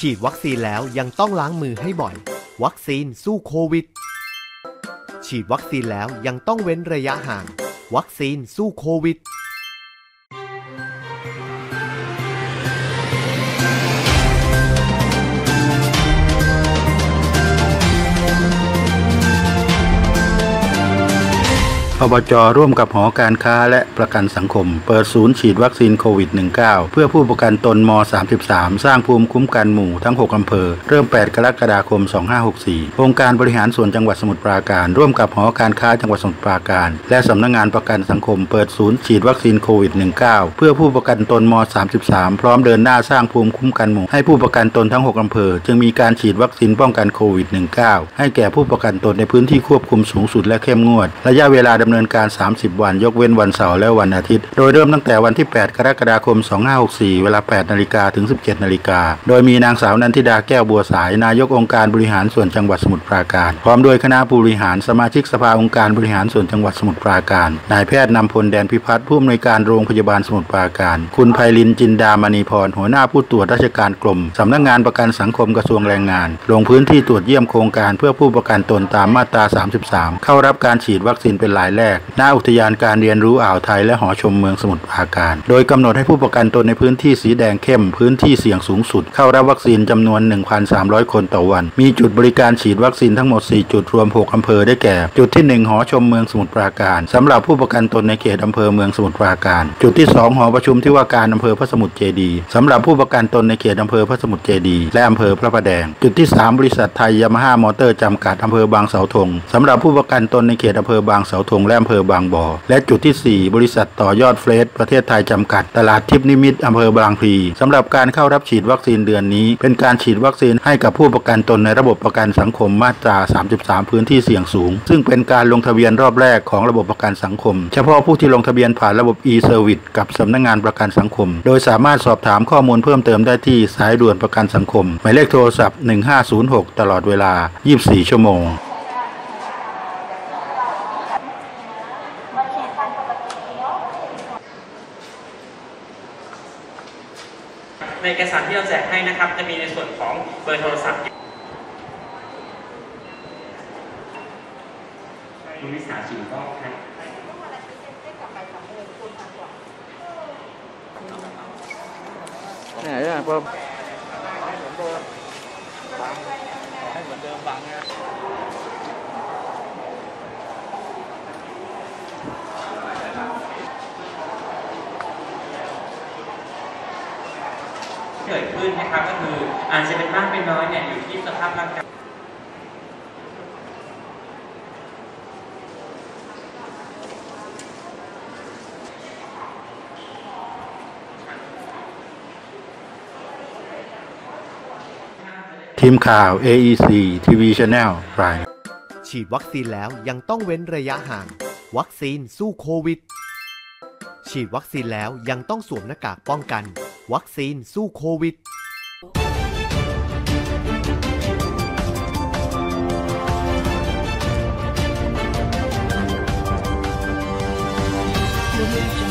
ฉีดวัคซีนแล้วยังต้องล้างมือให้บ่อยวัคซีนสู้โควิดฉีดวัคซีนแล้วยังต้องเว้นระยะห่างวัคซีนสู้โควิดอบจ.ร่วมกับหอการค้าและประกันสังคมเปิดศูนย์ฉีดวัคซีนโควิด -19 เพื่อผู้ประกันตนม.33 สร้างภูมิคุ้มกันหมู่ทั้ง6อำเภอเริ่ม8กรกฎาคม2564องค์การบริหารส่วนจังหวัดสมุทรปราการร่วมกับหอการค้าจังหวัดสมุทรปราการและสำนักงานประกันสังคมเปิดศูนย์ฉีดวัคซีนโควิด -19 เพื่อผู้ประกันตนม.33 พร้อมเดินหน้าสร้างภูมิคุ้มกันหมู่ให้ผู้ประกันตนทั้ง6อำเภอจึงมีการฉีดวัคซีนป้องกันโควิด -19 ให้แก่ผู้ประกันตนในพื้นที่ควบคุมสูงสุดและเข้มงวดระยะเวลาดำเนินการ30 วันยกเว้นวันเสาร์และวันอาทิตย์โดยเริ่มตั้งแต่วันที่8กรกฎาคม2564เวลา 8 นาฬิกาถึง 17 นาฬิกาโดยมีนางสาวนันทิดาแก้วบัวสายนายกองค์การบริหารส่วนจังหวัดสมุทรปราการพร้อมด้วยคณะผู้บริหารสมาชิกสภาองค์การบริหารส่วนจังหวัดสมุทรปราการนายแพทย์นำพลแดนพิพัฒน์ผู้อำนวยการโรงพยาบาลสมุทรปราการคุณไพลินจินดามณีพรหัวหน้าผู้ตรวจราชการกรมสำนักงานประกันสังคมกระทรวงแรงงานลงพื้นที่ตรวจเยี่ยมโครงการเพื่อผู้ประกันตนตามมาตรา33เข้ารับการฉีดวัคซีนเป็นรายแรกณอุทยานการเรียนรู้อ่าวไทยและหอชมเมืองสมุทรปราการโดยกำหนดให้ผู้ประกันตนในพื้นที่สีแดงเข้มพื้นที่เสี่ยงสูงสุดเข้ารับวัคซีนจำนวน 1,300 คนต่อวันมีจุดบริการฉีดวัคซีนทั้งหมด4จุดรวม6อำเภอได้แก่จุดที่1หอชมเมืองสมุทรปราการสำหรับผู้ประกันตนในเขตอำเภอเมืองสมุทรปราการจุดที่2หอประชุมที่ว่าการอำเภอพระสมุทรเจดีย์สำหรับผู้ประกันตนในเขตอำเภอพระสมุทรเจดีย์และอำเภอพระประแดงจุดที่3บริษัทไทยยามาฮ่ามอเตอร์จำกัดอำเภอบางเสาธงสำหรับผู้ประกันตนในเขตอำเภอบางเสาธงและอำเภอบางบ่อและจุดที่4บริษัทต่อยอดเฟรชประเทศไทยจำกัดตลาดทิพย์นิมิตอำเภอบางพลีสำหรับการเข้ารับฉีดวัคซีนเดือนนี้เป็นการฉีดวัคซีนให้กับผู้ประกันตนในระบบประกันสังคมมาตรา33พื้นที่เสี่ยงสูงซึ่งเป็นการลงทะเบียนรอบแรกของระบบประกันสังคมเฉพาะผู้ที่ลงทะเบียนผ่านระบบ e-service กับสำนักงานประกันสังคมโดยสามารถสอบถามข้อมูลเพิ่มเติมได้ที่สายด่วนประกันสังคมหมายเลขโทรศัพท์1506ตลอดเวลา24ชั่วโมงในเอกสารที่เราแจกให้นะครับจะมีในส่วนของเบอร์โทรศัพท์คุณวิสาฉีดก็ครับไหนอ่ะพอให้เหมือนเดิมบังนะเกิดขึ้นนะครับก็คืออาจจะเป็นมากเป็นน้อยเนี่ยอยู่ที่สภาพร่างกายทีมข่าว AEC TV Channel รายฉีดวัคซีนแล้วยังต้องเว้นระยะห่างวัคซีนสู้โควิดฉีดวัคซีนแล้วยังต้องสวมหน้ากากป้องกันวัคซีนสู้โควิด You'll